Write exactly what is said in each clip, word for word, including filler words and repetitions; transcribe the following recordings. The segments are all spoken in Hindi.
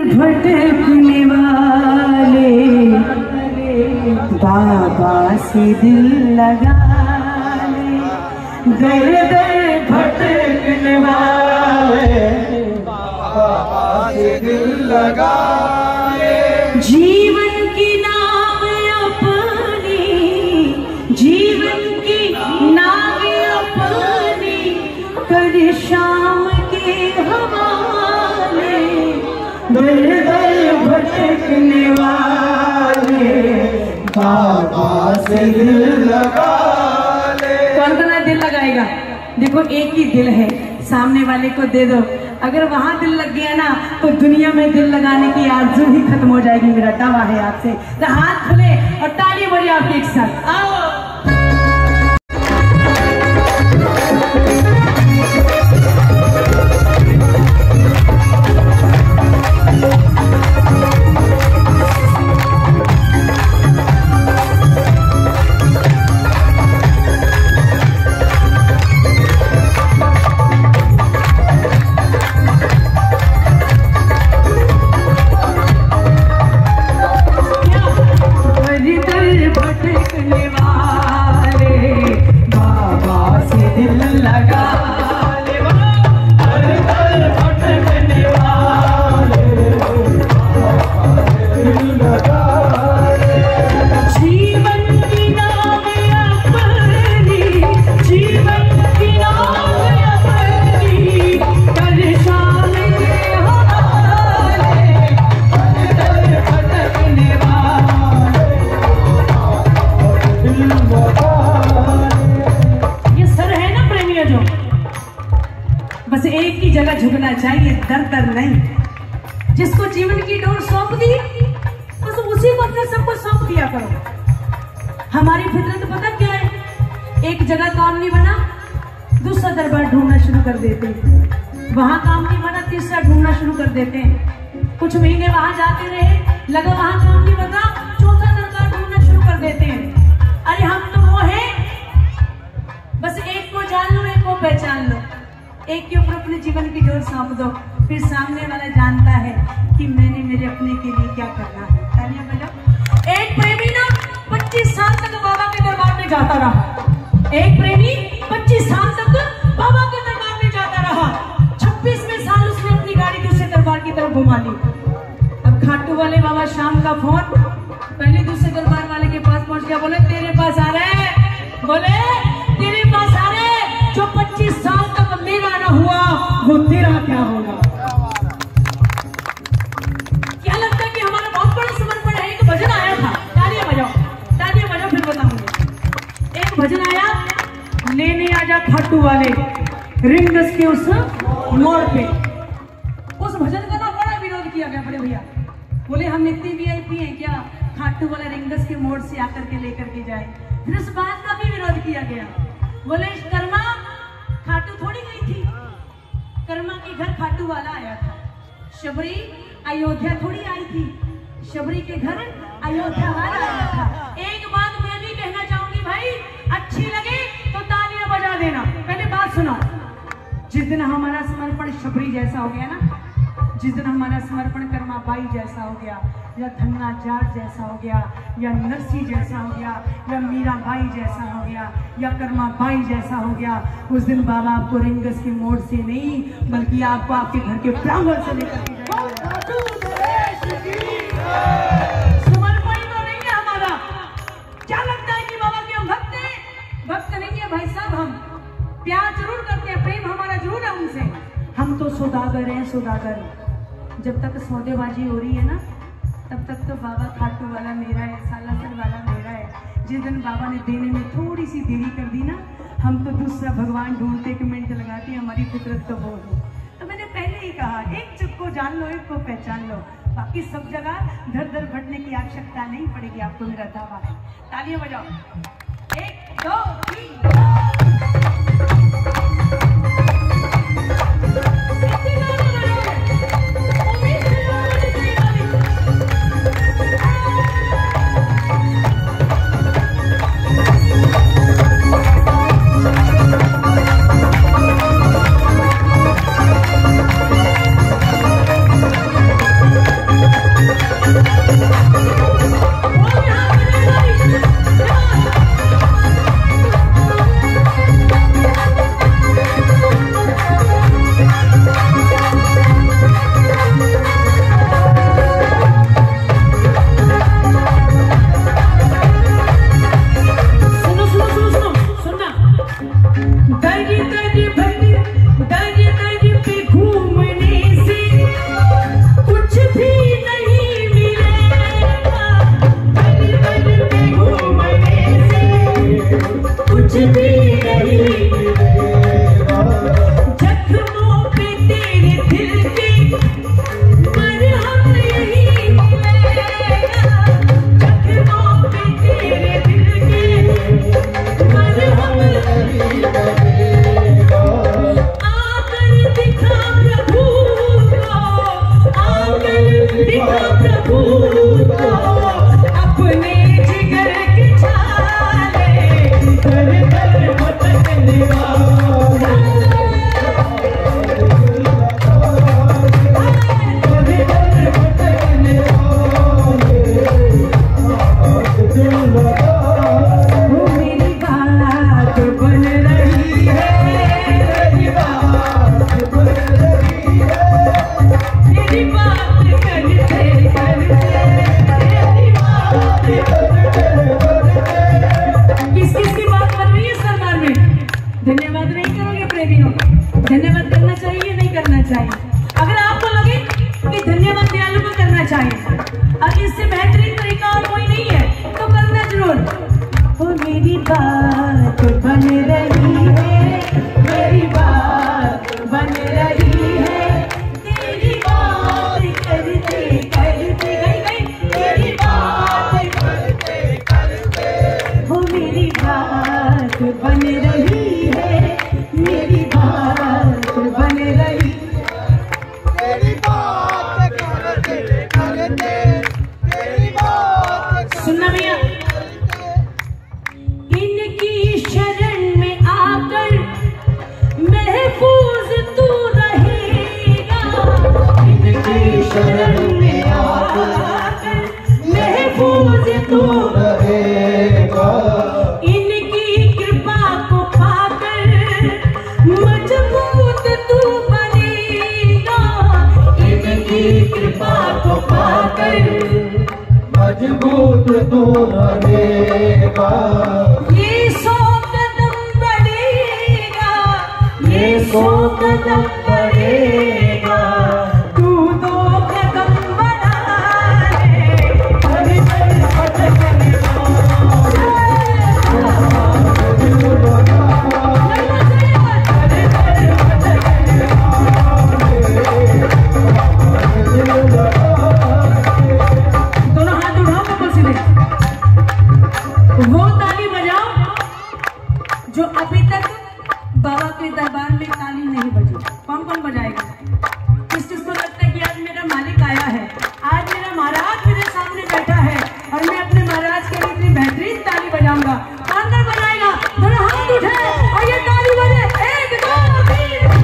भटकने वाले बाबा से दिल लगा ले, दर दर भटकने वाले बाबा से दिल लगा ले। जीवन की नाव अपनी, जीवन की नाव अपनी कर शाम के हवाले, दर दर भटकने वाले बाबा से दिल लगा ले। कौन कौन दिल लगाएगा? देखो एक ही दिल है, सामने वाले को दे दो। अगर वहां दिल लग गया ना तो दुनिया में दिल लगाने की आरज़ू ही खत्म हो जाएगी। मेरा दावा है आपसे। तो हाथ खुले और ताली बजाइए आपके एक साथ। आओ भटकने वाले बाबा से दिल लगा ले, दर दर भटकने वाले बाबा से दिल लगा ले। जीवन की नाव अपनी, जीवन की नाव अपनी कर शाम के हवाले, दर दर भटकने ये सर है ना प्रेमियों, जो बस एक ही जगह झुकना चाहिए, दर दर नहीं। जिसको जीवन की डोर सौंप दी बस उसी वक्त सबको सौंप दिया करो। हमारी फितरत पता क्या है? एक जगह काम नहीं बना दूसरा दरबार ढूंढना शुरू कर देते हैं, वहां काम नहीं बना तीसरा ढूंढना शुरू कर देते हैं। कुछ महीने वहां जाते रहे, लगा वहां काम नहीं बना, चौथा दरबार ढूंढना शुरू कर देते हैं। अरे हम तो वो हैं, बस एक को जान लो, एक को पहचान लो, एक के ऊपर अपने जीवन की डोर सौंप दो, फिर सामने वाला जानता है कि मैंने मेरे अपने के लिए क्या करना है। तालियां बजाओ। एक प्रेमी ना पच्चीस साल तक बाबा के दरबार में जाता रहा। एक प्रेमी पच्चीस साल तक बाबा के दरबार में जाता रहा। छब्बीसवें साल उसने अपनी गाड़ी दूसरे दरबार की तरफ घुमा ली। अब खाटू वाले बाबा शाम का फोन, पहले दूसरे दरबार वाले के पास पहुंच गया, बोले तेरे पास आ रहे, बोले तेरे पास आ रहे, जो पच्चीस साल तक मेरा ना हुआ वो तेरा क्या होगा। क्या लगता है कि हमारा बहुत बड़ा समर्पण है। एक भजन आया था, तालियां बजाओ, तालियां बजाओ, फिर बताऊंगी। एक भजन आया, लेने आजा खाटू वाले रिंगस के उस मोड़ पे। उस भजन का ना बड़ा विरोध किया गया बड़े भैया, बोले हम इतनी वीआईपी हैं क्या खाटू वाला रिंगस के मोड़ से आकर के लेकर के जाए। फिर उस बात का भी विरोध किया गया, बोले कर्मा खाटू थोड़ी गई थी, कर्मा के घर खाटू वाला आया था। शबरी अयोध्या थोड़ी आई थी, शबरी के घर अयोध्या वाला आया था। एक बात मैं भी कहना चाहूंगी भाई, अच्छी लगे तो तालियां बजा देना। पहले बात सुनो, जिस दिन हमारा समर्पण शबरी जैसा हो गया ना, जिस दिन हमारा समर्पण कर्मा बाई जैसा हो गया, या धन्ना जाट जैसा हो गया, या नरसी जैसा हो गया, या मीरा बाई जैसा हो गया, या कर्मा बाई जैसा हो गया, उस दिन बाबा आपको रिंगस के मोड़ से नहीं बल्कि आपको आपके घर के प्रांगण से लेकर के समर्पण तो नहीं है हमारा। क्या लगता है कि बाबा के हम भक्त हैं? भक्त नहीं है भाई साहब, हम प्यार जरूर करते हैं, प्रेम हमारा जरूर है उनसे। हम तो सौदागर हैं, सौदागर। जब तक सौदेबाजी हो रही है ना तब तक तो बाबा खाटू वाला मेरा है, सालासर वाला मेरा है। जिस दिन बाबा ने देने में थोड़ी सी देरी कर दी ना, हम तो दूसरा भगवान ढूंढते, एक मिनट लगाते, हमारी फितरत तो वो है। तो मैंने पहले ही कहा, एक चुप को जान लो, एक को पहचान लो, बाकी सब जगह धर धर भटने की आवश्यकता नहीं पड़ेगी आपको, मेरा दावा है। तालियां बजाओ, एक दो तीन। चाहिए। अब इससे बेहतरीन तरीका और कोई नहीं है तो करना जरूर। वो मेरी बात बन रही है, मेरी बात बन रही है, तेरी बात करते करते गई गई, तेरी बात करते करते वो मेरी बात बन रही है, मेरी बात बन रही, तेरी बात करते करते तेरी बात सुनना भैया। इनकी शरण में आकर महफूज तू रहेगा, इनकी शरण में आकर महफूज तू रहेगा, इनकी कृपा को पाकर मजबूत तू बनेगा, इनकी कृपा को पाकर मजबूत तू रहेगा, ये सौ कदम बढ़ेगा, ये सौ कदम बढ़ेगा, तू दो कदम बढ़ा ले, हर पल भटकने दोनों हाथ उठाओ कपल सीधे। वो ताली बजाओ जो अभी तक बाबा के दरबार में ताली नहीं बजी। कौन कौन बजाएगा? किस किस को लगता है कि आज मेरा मालिक आया है, आज मेरा महाराज मेरे सामने बैठा है और मैं अपने महाराज के लिए इतनी बेहतरीन ताली बजाऊंगा? कौन कौन बजाएगा? दोनों हाथ उठे और ये ताली बजे। एक दो तीन।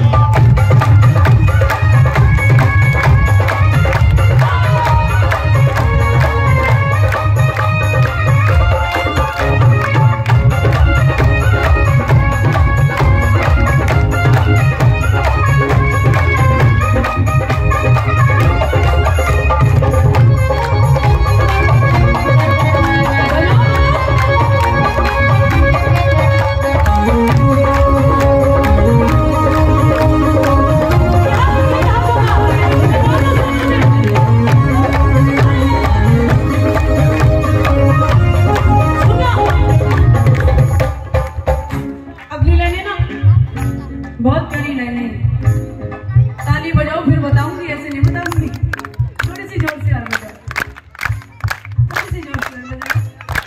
अगली लाइनें ना बहुत प्यारी लाइनें, ताली बजाओ फिर बताऊंगी, ऐसे नहीं बताऊंगी। थोड़ी सी जोर से और बजाओ, थोड़ी सी जोर से और बजाओ।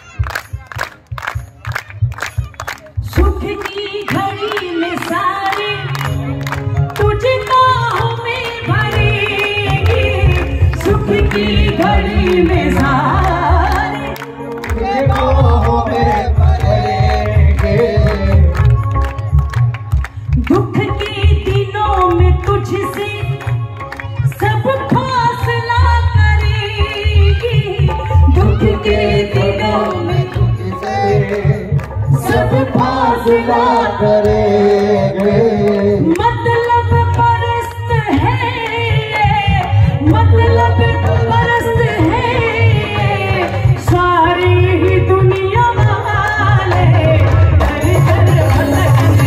सुख की घड़ी में सारे तुझे बाहों में भरेंगे, सुख की घड़ी में सारे तेरे बाहों में भरेंगे, दुख के दिनों में तुझसे सब फासला करेगी, दुख के दिनों में तुझसे सब फासला करेंगे, मतलब परस्त है, मतलब परस्त है सारी ही दुनिया वाले, दर दर भटकने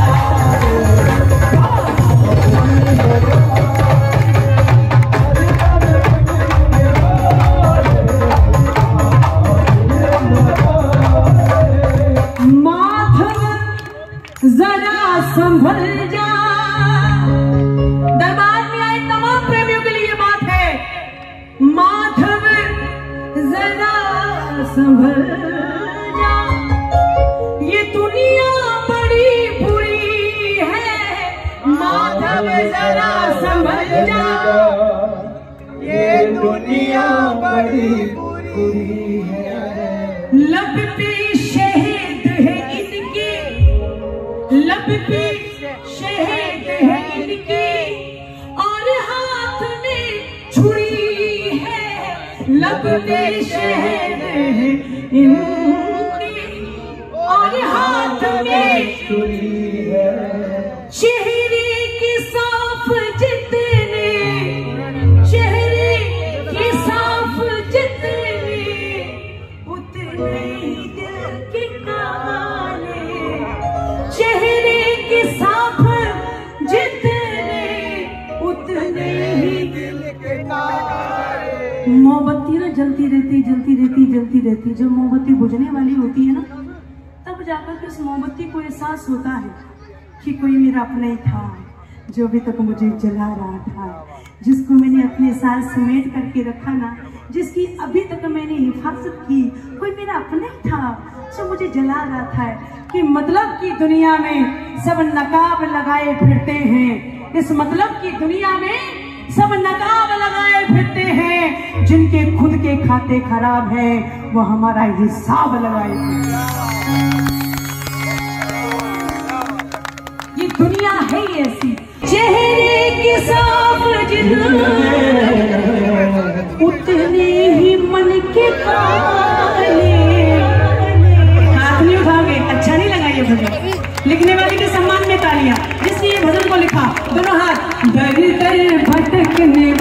माधव जरा संभल जा। दरबार में आए तमाम प्रेमियों के लिए ये बात है, माधव जरा संभल जा, ये दुनिया बड़ी बुरी है, माधव जरा संभल जा, ये दुनिया बड़ी बुरी है, लब पे शहद है इनके, लब पे शहद है इनके, और हाथ में छुरी है, लब पे शहद है इनके, और हाथ में छुरी है, चेहरे के साफ जितने, चेहरे के साफ जितने, उतने ही दिल के काले, चेहरे के साफ जितने, उतने ही दिल के काले, मोमबत्ती ना जलती रहती जलती रहती जलती रहती, जब मोमबत्ती बुझने वाली होती है ना, तब जाकर के उस मोमबत्ती को एहसास होता है कि कोई मेरा अपना ही था जो अभी तक मुझे जला रहा था, जिसको मैंने अपने साथ समेट करके रखा ना, जिसकी अभी तक मैंने हिफाजत की, कोई मेरा अपना ही था जो मुझे जला रहा था। कि मतलब की दुनिया में सब नकाब लगाए फिरते हैं, इस मतलब की दुनिया में सब नकाब लगाए फिरते हैं, जिनके खुद के खाते खराब हैं वो हमारा हिसाब लगाए। ये दुनिया है ऐसी, चेहरे की साफ उतने ही मन के काले। हाथ नहीं उठाओगे, अच्छा नहीं लगा ये भजन। लिखने वाले के सम्मान में तालियां, जिसने ये भजन को लिखा, दोनों हाथ। दर दर भटकने